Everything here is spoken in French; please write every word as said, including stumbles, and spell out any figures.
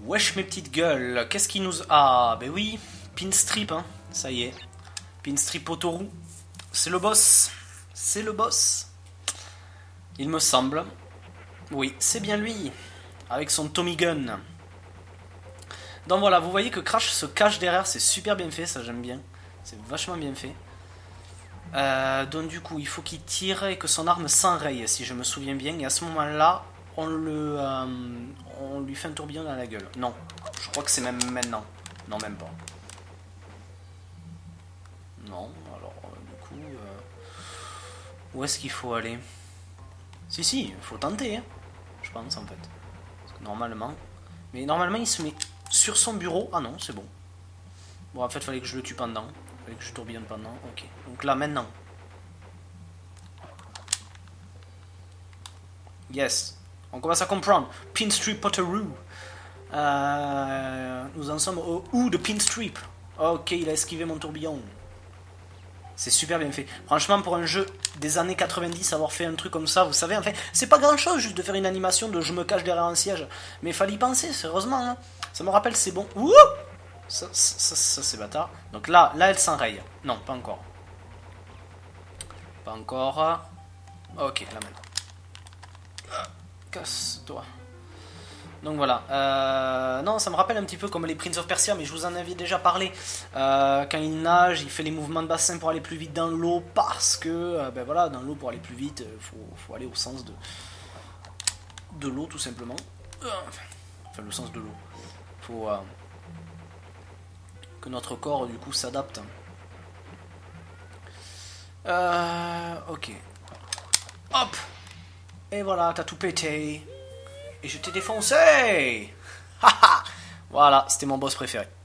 Wesh mes petites gueules, qu'est-ce qui nous... Ah, ben oui, Pinstrip, hein, ça y est. Pinstrip Autoroue, c'est le boss. C'est le boss. Il me semble. Oui, c'est bien lui. Avec son Tommy Gun. Donc voilà, vous voyez que Crash se cache derrière, c'est super bien fait, ça j'aime bien. C'est vachement bien fait. Euh, donc du coup, il faut qu'il tire et que son arme s'enraye, si je me souviens bien. Et à ce moment-là, on le, euh, on lui fait un tourbillon dans la gueule. Non, je crois que c'est même maintenant. Non, même pas. Non, alors euh, du coup, euh, où est-ce qu'il faut aller? Si, si, il faut tenter, hein, je pense en fait. Parce que normalement, mais normalement il se met sur son bureau. Ah non, c'est bon. Bon, en fait, il fallait que je le tue pendant. Il fallait que je tourbillonne pendant. Ok, donc là maintenant. Yes, on commence à comprendre. Pinstrip Potteroo. Euh, nous en sommes au ou de Pinstrip. Ok, il a esquivé mon tourbillon. C'est super bien fait. Franchement, pour un jeu des années quatre-vingt-dix, avoir fait un truc comme ça, vous savez, en fait, c'est pas grand chose juste de faire une animation de je me cache derrière un siège. Mais il fallait y penser, sérieusement. Hein. Ça me rappelle, c'est bon. Ouh ça, ça, ça, ça c'est bâtard. Donc là, là, elle s'enraye. Non, pas encore. Pas encore. Ok, là maintenant. Casse-toi. Donc voilà, euh, non, ça me rappelle un petit peu comme les Prince of Persia, mais je vous en avais déjà parlé. Euh, quand il nage, il fait les mouvements de bassin pour aller plus vite dans l'eau, parce que, euh, ben voilà, dans l'eau pour aller plus vite, il faut, faut aller au sens de, de l'eau tout simplement. Enfin, le sens de l'eau. Il faut euh, que notre corps du coup s'adapte. Euh, ok. Hop. Et voilà, t'as tout pété. Et je t'ai défoncé. Haha. Voilà, c'était mon boss préféré.